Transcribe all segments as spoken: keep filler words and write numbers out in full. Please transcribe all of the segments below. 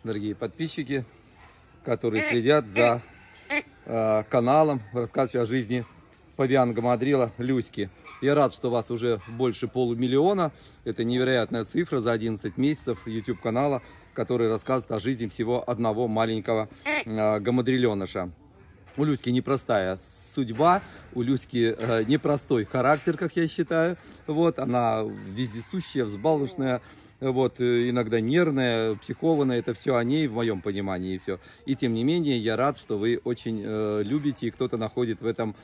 дорогие подписчики, которые следят за э, каналом, рассказывающим о жизни павиана гамадрила Люськи. Я рад, что вас уже больше полумиллиона. Это невероятная цифра за одиннадцать месяцев YouTube канала, который рассказывает о жизни всего одного маленького э, гамадриленыша. У Люськи непростая судьба, у Люськи э, непростой характер, как я считаю. Вот, она вездесущая, взбалмошная, вот, иногда нервная, психованная. Это все о ней, в моем понимании, и все. И тем не менее, я рад, что вы очень э, любите, и кто-то находит в этом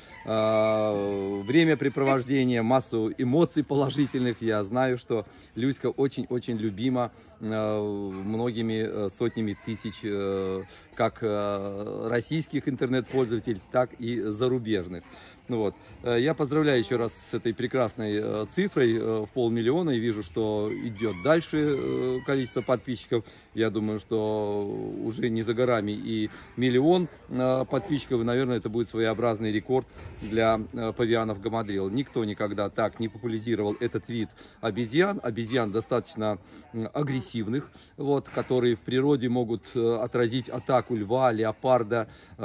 э, времяпрепровождение, массу эмоций положительных. Я знаю, что Люська очень-очень любима э, многими сотнями тысяч э, как э, российских интернет-пользователей, так и зарубежных. Ну вот. Я поздравляю еще раз с этой прекрасной цифрой в полмиллиона, и вижу, что идет дальше количество подписчиков. Я думаю, что уже не за горами и миллион подписчиков, и, наверное, это будет своеобразный рекорд для павианов гамадрила. Никто никогда так не популяризировал этот вид обезьян. Обезьян достаточно агрессивных, вот, которые в природе могут отразить атаку льва, леопарда.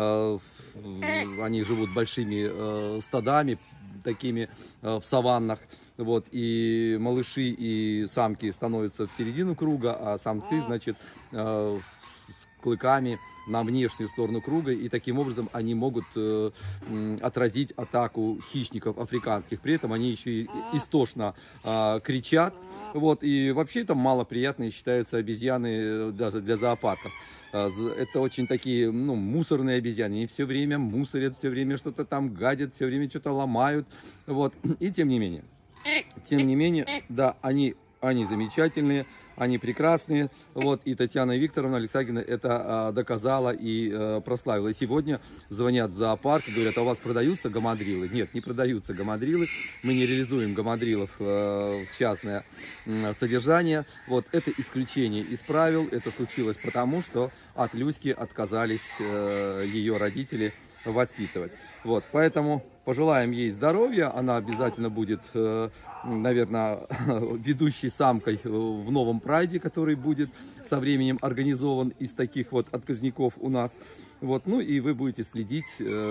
Они живут большими стадами, такими в саваннах. Вот, и малыши и самки становятся в середину круга, а самцы, значит, с клыками на внешнюю сторону круга, и таким образом они могут э, отразить атаку хищников африканских. При этом они еще и истошно э, кричат. Вот, и вообще это малоприятные считаются обезьяны даже для зоопарков. Это очень такие, ну, мусорные обезьяны. Они все время мусорят, все время что-то там гадят, все время что-то ломают. Вот, и тем не менее, тем не менее, да, они... Они замечательные, они прекрасные. Вот, и Татьяна Викторовна Алексагина это а, доказала и а, прославила. И сегодня звонят в зоопарк и говорят: а у вас продаются гамадрилы? Нет, не продаются гамадрилы. Мы не реализуем гамадрилов а, в частное а, содержание. Вот, это исключение из правил. Это случилось потому, что от Люськи отказались а, ее родители воспитывать. Вот, поэтому пожелаем ей здоровья. Она обязательно будет, наверное, ведущей самкой в новом прайде, который будет со временем организован из таких вот отказников у нас. Вот, ну и вы будете следить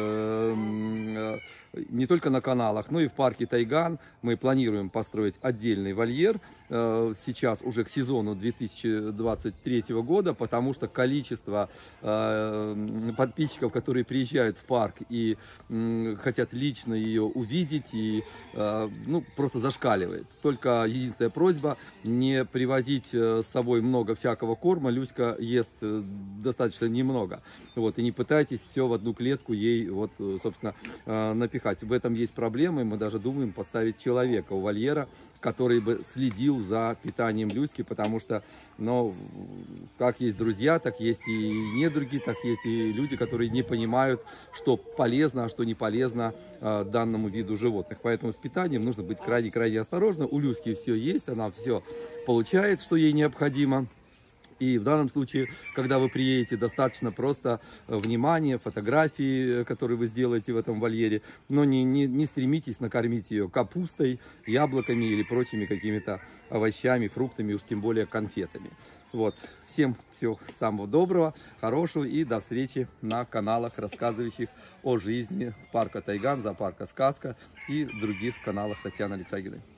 э, не только на каналах, но и в парке Тайган. Мы планируем построить отдельный вольер э, сейчас уже к сезону две тысячи двадцать третьего года, потому что количество э, подписчиков, которые приезжают в парк и э, хотят лично ее увидеть, и э, ну, просто зашкаливает. Только единственная просьба: не привозить с собой много всякого корма. Люська ест достаточно немного. Вот, и не пытайтесь все в одну клетку ей, вот, собственно, напихать. В этом есть проблемы. Мы даже думаем поставить человека у вольера, который бы следил за питанием Люськи, потому что, ну, как есть друзья, так есть и недруги, так есть и люди, которые не понимают, что полезно, а что не полезно э, данному виду животных. Поэтому с питанием нужно быть крайне-крайне осторожно. У Люськи все есть, она все получает, что ей необходимо. И в данном случае, когда вы приедете, достаточно просто внимания, фотографии, которые вы сделаете в этом вольере. Но не, не, не стремитесь накормить ее капустой, яблоками или прочими какими-то овощами, фруктами, уж тем более конфетами. Вот. Всем всего самого доброго, хорошего, и до встречи на каналах, рассказывающих о жизни парка Тайган, зоопарка Сказка и других каналах Татьяны Алексагиной.